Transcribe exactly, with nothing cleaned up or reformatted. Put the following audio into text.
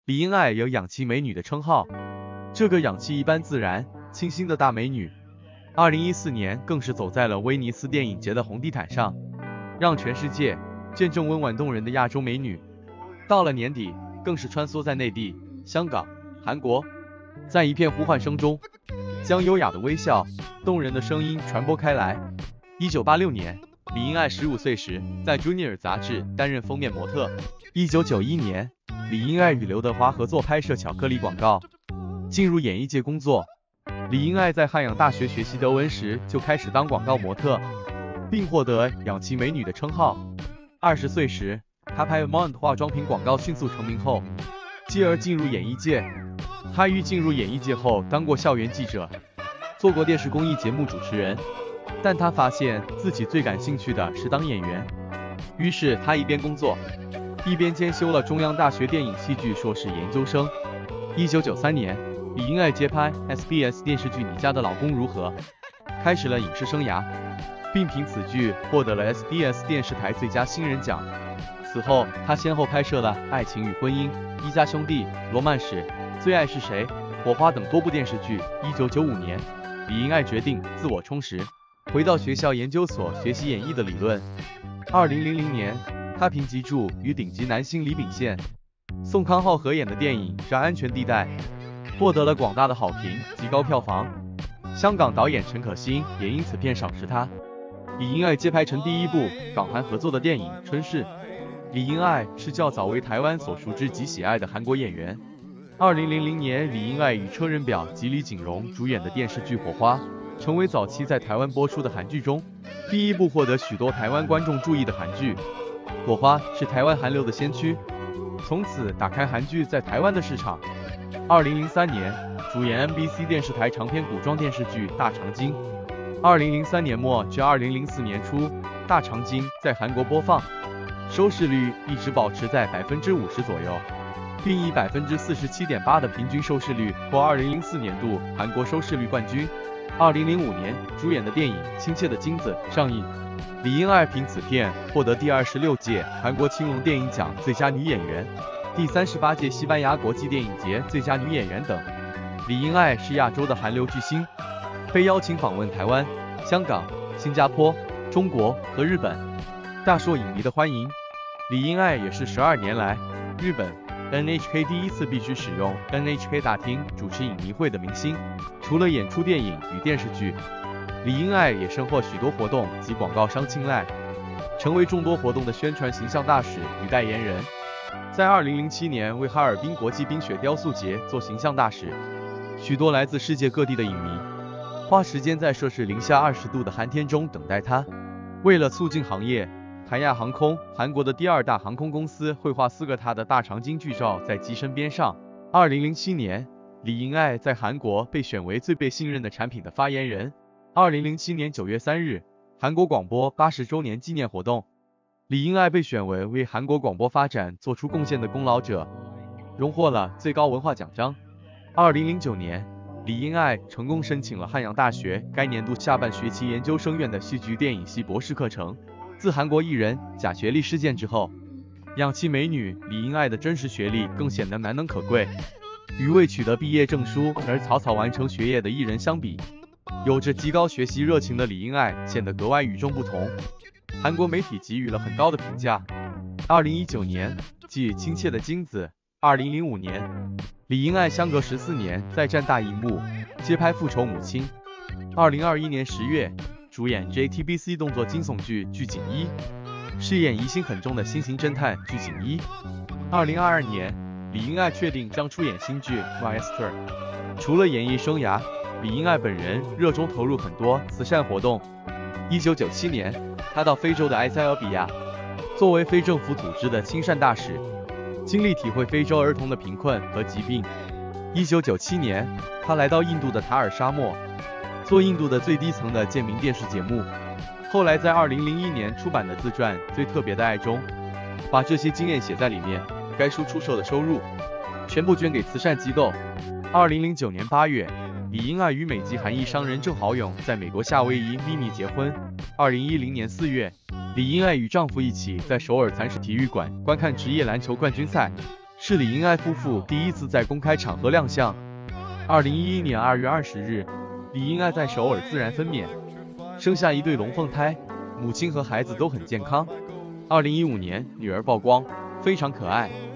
李英爱有氧气美女的称号，这个氧气一般自然、清新的大美女，二零一四年更是走在了威尼斯电影节的红地毯上，让全世界见证温婉动人的亚洲美女。到了年底，更是穿梭在内地、香港、韩国，在一片呼唤声中，将优雅的微笑、动人的声音传播开来。一九八六年，李英爱十五岁时，在 Junior 杂志担任封面模特。一九九一年，李英爱与刘德华合作拍摄巧克力广告，进入演艺界工作。李英爱在汉阳大学学习德文时就开始当广告模特，并获得氧气美女的称号。二十岁时，她拍 Mont 化妆品广告迅速成名后，继而进入演艺界。她于进入演艺界后当过校园记者，做过电视公益节目主持人，但她发现自己最感兴趣的是当演员，于是她一边工作，一边兼修了中央大学电影戏剧硕士研究生。一九九三年，李英爱接拍 S B S 电视剧《你家的老公如何》，开始了影视生涯，并凭此剧获得了 S B S 电视台最佳新人奖。此后，她先后拍摄了《爱情与婚姻》、《一家兄弟》、《罗曼史》、《最爱是谁》、《火花》等多部电视剧。一九九五年，李英爱决定自我充实，回到学校研究所学习演绎的理论。二零零零年，她凭藉著与顶级男星李秉宪、宋康昊合演的电影《这安全地带》，获得了广大的好评及高票房。香港导演陈可辛也因此片赏识她。李英爱接拍成第一部港韩合作的电影《春逝》。李英爱是较早为台湾所熟知及喜爱的韩国演员。二零零零年，李英爱与车仁表及李锦荣主演的电视剧《火花》，成为早期在台湾播出的韩剧中第一部获得许多台湾观众注意的韩剧。《火花》是台湾韩流的先驱，从此打开韩剧在台湾的市场。二零零三年，主演 M B C 电视台长篇古装电视剧《大长今》。二零零三年末至二零零四年初，《大长今》在韩国播放，收视率一直保持在百分之五十左右，并以百分之四十七点八的平均收视率获二零零四年度韩国收视率冠军。二零零五年，主演的电影《亲切的金子》上映，李英爱凭此片获得第二十六届韩国青龙电影奖最佳女演员、第三十八届西班牙国际电影节最佳女演员等。李英爱是亚洲的韩流巨星，被邀请访问台湾、香港、新加坡、中国和日本，大受影迷的欢迎。李英爱也是十二年来日本 N H K 第一次必须使用 N H K 大厅主持影迷会的明星。除了演出电影与电视剧，李英爱也深获许多活动及广告商青睐，成为众多活动的宣传形象大使与代言人。在二零零七年为哈尔滨国际冰雪雕塑节做形象大使，许多来自世界各地的影迷花时间在摄氏零下二十度的寒天中等待她。为了促进行业，韩亚航空，韩国的第二大航空公司，绘画四个她的大长今剧照在机身边上。二零零七年，李英爱在韩国被选为最被信任的产品的发言人。二零零七年九月三日，韩国广播八十周年纪念活动，李英爱被选为为韩国广播发展做出贡献的功劳者，荣获了最高文化奖章。二零零九年，李英爱成功申请了汉阳大学该年度下半学期研究生院的戏剧电影系博士课程。自韩国艺人假学历事件之后，氧气美女李英爱的真实学历更显得难能可贵。与未取得毕业证书而草草完成学业的艺人相比，有着极高学习热情的李英爱显得格外与众不同，韩国媒体给予了很高的评价。二零一九年，继《亲切的金子》，二零零五年，李英爱相隔十四年再战大荧幕，接拍《复仇母亲》。二零二一年十月，主演 J T B C 动作惊悚剧《具景一》，饰演疑心很重的新型侦探具景一。二零二二年，李英爱确定将出演新剧《Master》。除了演艺生涯，李英爱本人热衷投入很多慈善活动。一九九七年，她到非洲的埃塞俄比亚，作为非政府组织的亲善大使，经历体会非洲儿童的贫困和疾病。一九九七年，她来到印度的塔尔沙漠，做印度的最低层的贱民电视节目。后来在二零零一年出版的自传《最特别的爱》中，把这些经验写在里面。该书出售的收入全部捐给慈善机构。二零零九年八月，李英爱与美籍韩裔商人郑豪勇在美国夏威夷秘密结婚。二零一零年四月，李英爱与丈夫一起在首尔蚕食体育馆观看职业篮球冠军赛。 是李英爱夫妇第一次在公开场合亮相。二零一一年二月二十日，李英爱在首尔自然分娩，生下一对龙凤胎，母亲和孩子都很健康。二零一五年，女儿曝光，非常可爱。